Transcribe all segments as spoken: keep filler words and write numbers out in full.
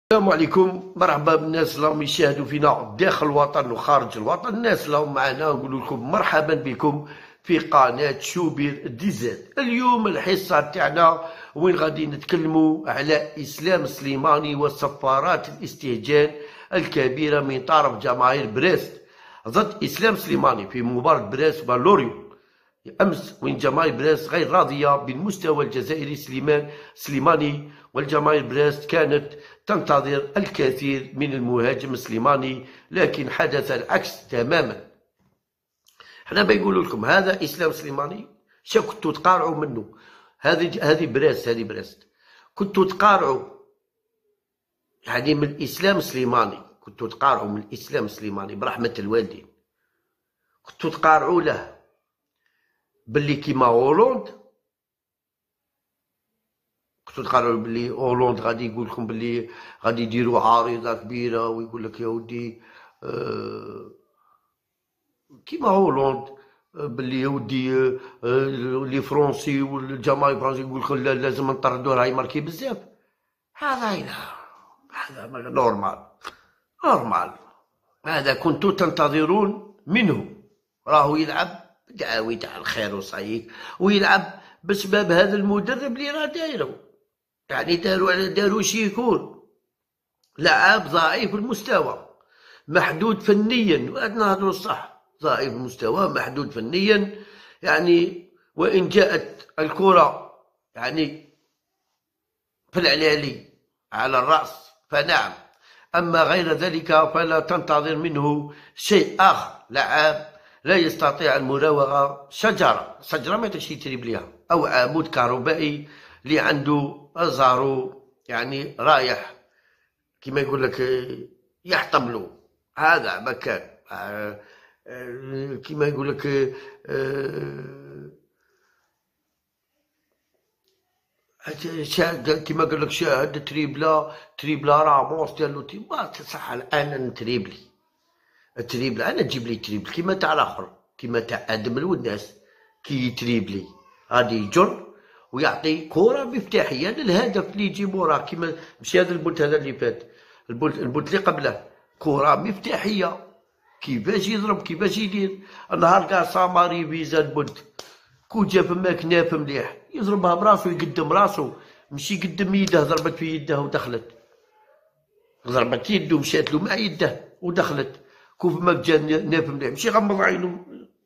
السلام عليكم، مرحبا بالناس اللي راهم يشاهدوا فينا داخل الوطن وخارج الوطن. الناس اللي راهم معنا نقول لكم مرحبا بكم في قناة شوبير دي زاد. اليوم الحصة تاعنا وين غادي نتكلموا على إسلام سليماني وسفارات الاستهجان الكبيرة من طرف جماهير بريست ضد إسلام سليماني في مباراة بريست ولوريو أمس، وين جماهير بريست غير راضية بالمستوى الجزائري سليمان سليماني، والجماهير بريست كانت تنتظر الكثير من المهاجم السليماني، لكن حدث العكس تماما. حنا بنقول لكم هذا إسلام سليماني شا كنتوا تقارعوا منه. هذه هذه بريست هذه بريست كنتوا تقارعوا يعني من الإسلام سليماني، كنتوا تقارعوا من الإسلام سليماني برحمة الوالدين. كنتوا تقارعوا له باللي كيما هولوند، كنتو تقارعوا باللي هولوند غادي يقول لكم باللي غادي يديروا عارضه كبيره ويقول لك يا ودي آه كيما هولوند آه باللي يا ودي آه لي فرونسي والجماهير الفرنسي يقول لك لا لازم نطردوه راه يماركي بزاف. هذا هذا نورمال نورمال هذا كنتو تنتظرون منه. راهو يلعب دعاوي تاع الخير وصايك، ويلعب بسبب هذا المدرب اللي راه دايرو، يعني داروا على داروا شي يكون لاعب ضعيف المستوى محدود فنيا، وهذا نهضروا الصح، ضعيف المستوى محدود فنيا يعني. وان جاءت الكرة يعني في العلالي على الراس فنعم، اما غير ذلك فلا تنتظر منه شيء اخر. لاعب لا يستطيع المراوغة، شجرة شجرة ما يقدرش يتريب ليها، أو عمود كهربائي اللي عنده أزارو يعني رايح كما يقول لك يحطم له. هذا ما كان كما يقول لك كما قال لك شاهد تريبلا تريبلا راموس ديالو تي ما تصح الآن نتريبلي التريبل. انا تجيب لي تريبل كيما تاع الاخر، كيما تاع ادم الوناس كي يتريبلي غادي يجر ويعطي كره مفتاحيه للهدف اللي يجي موراه. كيما مشي هذا البولت هذا اللي فات، البولت البولت اللي قبله كره مفتاحيه، كيفاش يضرب كيفاش يدير. النهار كاع ساماري فيزا البولت كون جا فما كناف مليح يضربها براسو يقدم راسو، مشي يقدم يده، ضربت في يده ودخلت، ضربت يده مشات له مع يده ودخلت. كوف ما جا ناف مليح مشي غمض عينو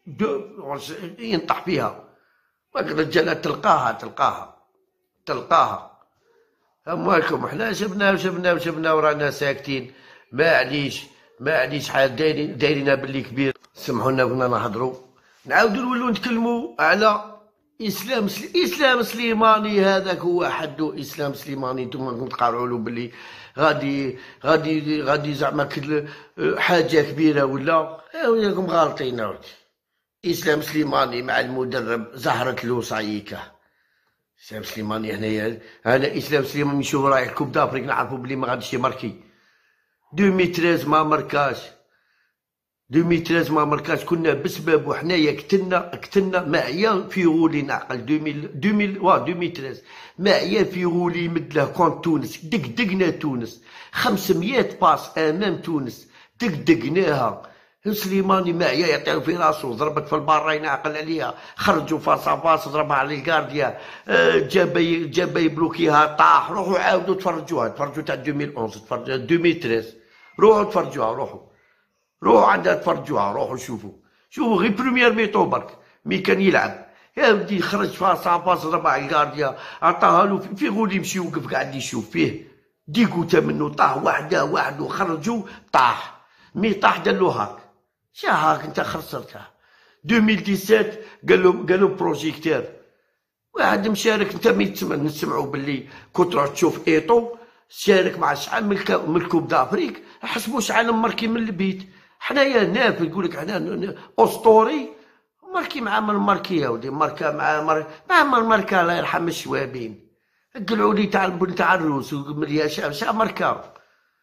ينطح فيها. الرجالة تلقاها تلقاها تلقاها. اموالكم حنا شفنا وشفنا وشفنا ورانا ساكتين. معليش معليش حال دايرين دايرينها باللي كبير. سمحوا لنا كنا نهضروا نعاودوا نولوا نتكلموا على اسلام سلي... اسلام سليماني. هذاك هو حدو اسلام سليماني. نتوما تقارعوا له باللي غادي غادي غادي زعما حاجه كبيره ولا وياكم غالطين. اسلام سليماني مع المدرب زهرت له صايكه. اسلام سليماني هنايا انا اسلام سليماني نشوف رايح كوب دافريك نعرفوا بلي ما غاديش يماركي. ألفين وثلاثة ما ماركاش، ألفين وثلاثة ما ماركاش. كنا بسبب وحنايا قتلنا قتلنا معيا في غولي نعقل ألفين وا ألفين وثلاثة معيا في غولي يمد له كونت تونس. دقدقنا تونس خمسمية باس امام تونس دقدقناها. سليماني معيا يعطيو في راسو، ضربت في البارة ينعقل عليها، خرجوا فاس فاس ضربها على الكارديا، جاب جاب يبلوكيها طاح. روحوا عاودوا تفرجوها تفرجوا تاع ألفين وأحد تفرجوا ألفين وثلاثة روحوا تفرجوها روحوا روحوا عندها تفرجوها روحوا شوفوا شوفوا غير بريمير ميطو برك مي كان يلعب يا ودي خرج فاس فاس ضربها على الكارديا عطاها له في غولي يمشي يوقف قاعد يشوف فيه. ديكوتا منه طاح وحده وحده خرجوا طاح مي طاح دلو هاك شا هاك انت خسرتها. ألفين وسبعطاش قال له قال له بروجيكتور واحد مشارك. انت مي نسمعوا باللي كنت تروح تشوف ايطو شارك مع شحال من من الكوب دافريك، حسبوا شحال ماركي من البيت. حنايا ناف يقول لك حنا اسطوري ماركي مع من ماركي يا ودي ماركا مع مار مع ماركا الله يرحم الشوابين. قلعوا لي تاع البن تاع الروس مليا شا شا ماركا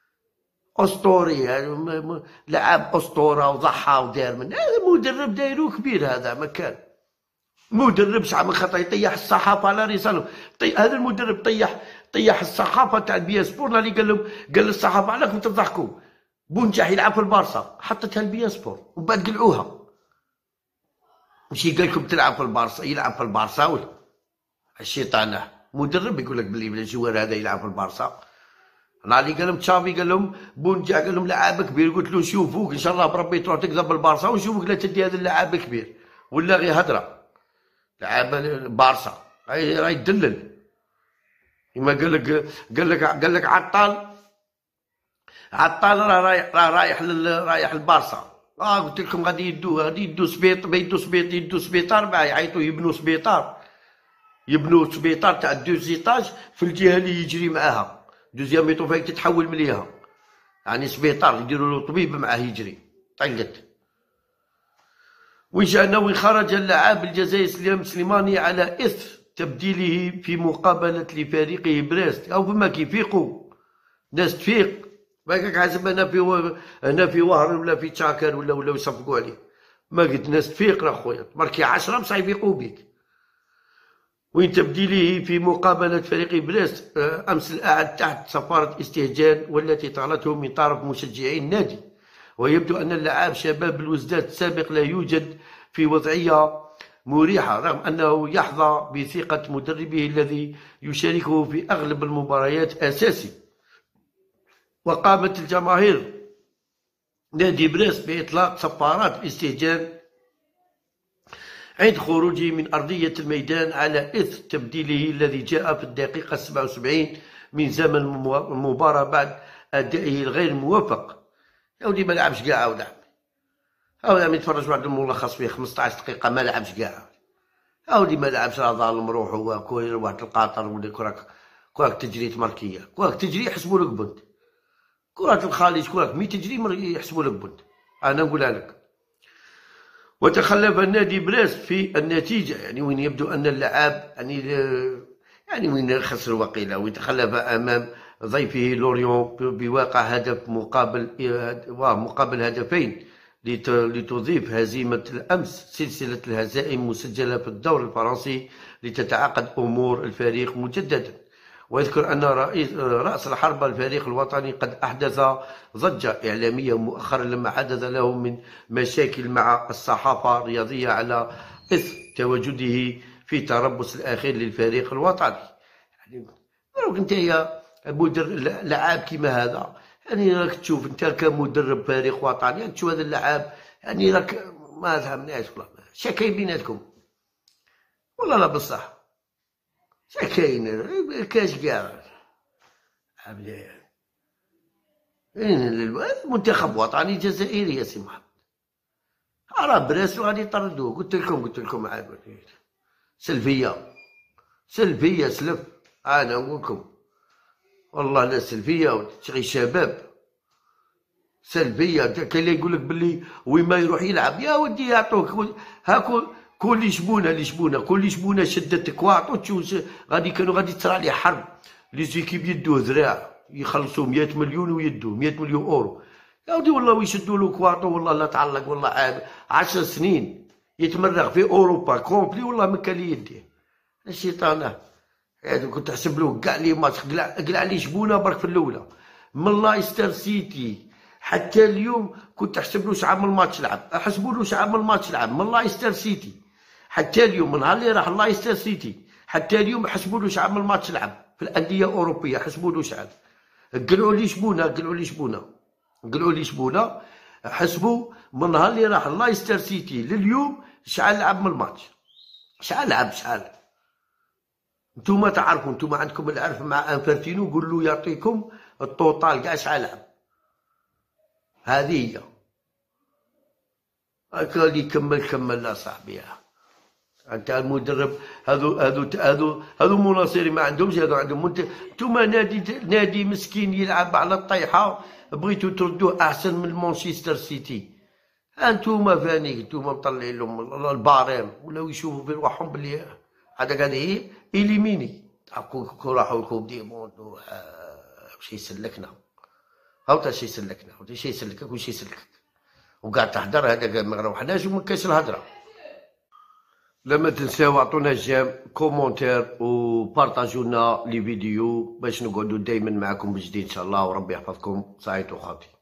اسطوري يعني لعب اسطوره وضحى ودار من هذا مدرب دايرو كبير. هذا ما كان مدرب شحال من خطا يطيح الصحافه على رساله. طي... هذا المدرب طيح طيح الصحافه تاع البيا سبور اللي قال لهم، قال للصحافه علاكم تضحكوا، بونجاح يلعب في البارسا، حطتها البيا سبور ومن بعد قلعوها. ماشي قال لكم تلعب في البارسا، يلعب في البارسا ولا الشيطانه مدرب يقول لك بلي الجوار هذا يلعب في البارسا. نهار اللي قال لهم تشافي قال لهم بونجا قال لهم لاعب كبير، قلت له نشوفوك ان شاء الله بربي تروح تكذب بالبارسا ونشوفك لا تدي هذا اللاعب الكبير ولا غير هدره. لاعب البارسا راه يدلل كما قال لك، قال لك قال لك عطال عطال راه رايح راه رايح رايح البارسا. اه قلت لكم غادي يدو غادي يدو سبيط يدو سبيط يدو سبيطار معاه يعيطوا يبنوا سبيطار، يبنوا سبيطار تاع دوزيطاج في الجهه اللي يجري معاها دوزيام ميطو فايك تتحول مليها، يعني سبيطار يديروا له طبيب معاه يجري طقت. وين جانا وين خرج اللاعب الجزائري سليم سليماني على اثر تبديله في مقابله لفريقه بريست. او فما كيفيقوا ناس تفيق، باكاك حسب انا في انا في وهر ولا في تشاكر ولا ولا يصفقوا عليه، ما قلت ناس تفيق راه خويا تباركي عشرة بصح يفيقوا بيك. وين تبديله في مقابلة فريق بريست أمس الأحد تحت صفارة استهجان والتي طالته من طرف مشجعي النادي. ويبدو أن اللاعب شباب الوزداد السابق لا يوجد في وضعية مريحة رغم أنه يحظى بثقة مدربه الذي يشاركه في أغلب المباريات أساسي. وقامت الجماهير نادي بريست بإطلاق صفارات استهجان عند خروجه من أرضية الميدان على إثر تبديله الذي جاء في الدقيقة سبعة وسبعين من زمن المباراة بعد أدائه الغير موفق. يا ولدي ما لعبش كاع ولعب، هاو لم يتفرج واحد الملخص فيه خمسطاش دقيقة ما لعبش كاع. يا ولدي ما لعبش راه ظالم روحو وكوير واحد القاطر ولا كراك كراك تجري تماركية، كراك تجري يحسبوا لك بنت، كرة الخليج كراك مي تجري يحسبوا لك بنت، أنا نقولها لك. وتخلف النادي بريست في النتيجة، يعني وين يبدو أن اللاعب يعني يعني وين خسر وقيلة ويتخلف أمام ضيفه لوريون بواقع هدف مقابل مقابل هدفين لتضيف هزيمة الأمس سلسلة الهزائم مسجلة في الدوري الفرنسي لتتعاقد أمور الفريق مجددا. ويذكر أن رئيس رأس الحربة الفريق الوطني قد أحدث ضجة إعلامية مؤخرا لما حدث له من مشاكل مع الصحافة الرياضية على إثر تواجده في تربص الأخير للفريق الوطني. يعني راك انت يا مدرب لعاب كيما هذا، يعني راك تشوف انت كمدرب فريق وطني يعني تشوف هذا اللعاب يعني راك ما فهمناش والله شكاين بيناتكم والله لا بصح كاين كاش كاع منتخب وطني جزائري يا سي محمد، راه براسو غادي يطردوه. قلت لكم قلت لكم عاد سلفيه سلفيه سلف، انا نقول لكم والله لا سلفيه تشغي شباب سلفيه. كاين اللي يقول لك باللي وين ما يروح يلعب يا ودي يعطوك هاكو كل شبونه اللي شبونه كل شبونه شدتك واعطو تشوف غادي كانوا غادي تصرى عليه حرب. لي زيكيب يدوه ذراع يخلصوا مية مليون ويدوه مية مليون اورو يا ودي والله ويشدوا له كواطو والله لا تعلق والله عام عشر سنين يتمرغ في اوروبا كومبلي والله ما كان لي يديه الشيطانه. هذا كنت تحسب له كاع لي ماتش قلع قلع لي شبونه برك في الاولى من لايستر سيتي حتى اليوم كنت تحسب له شعب من الماتش لعب، احسبوا له شعب من الماتش لعب من لايستر سيتي حتى اليوم من نهار اللي راح لايستر سيتي حتى اليوم حسبوا له شعب من الماتش لعب في الانديه الاوروبيه حسبوا له شعب. قلعوا لي شبونه قلعوا لي شبونه قلعوا لي شبونه حسبوا من نهار اللي راح لايستر سيتي لليوم شحال لعب من الماتش شحال لعب شحال. نتوما تعرفوا نتوما عندكم العرف مع انفرتينو قول له يعطيكم الطوطال كاع شحال لعب. هذه هي هاكا اللي كمل كمل لا صاحبي. انت المدرب هذو هذو هذو هذو مناصرين ما عندهمش هذو عندهم نتوما نادي نادي مسكين يلعب على الطيحه بغيتو تردوه احسن من مانشستر سيتي. انتوما فاني نتوما مطلعين لهم الباريم ولاو يشوفوا في رواحهم بلي هذاك هذا هي إليميني كون راحوا الكوب دي موند واش يسلكنا هاو تا شي يسلكنا تا شي يسلكك وشي يسلكك وقاعد تحضر هذاك ما روحناش وما كاينش الهضره. لما تنساو عطونا جيم كومونتير وبارطاجوا لنا لي فيديو باش نقعدوا دائما معكم بجديد ان شاء الله، وربي يحفظكم. سعيد وخاطي.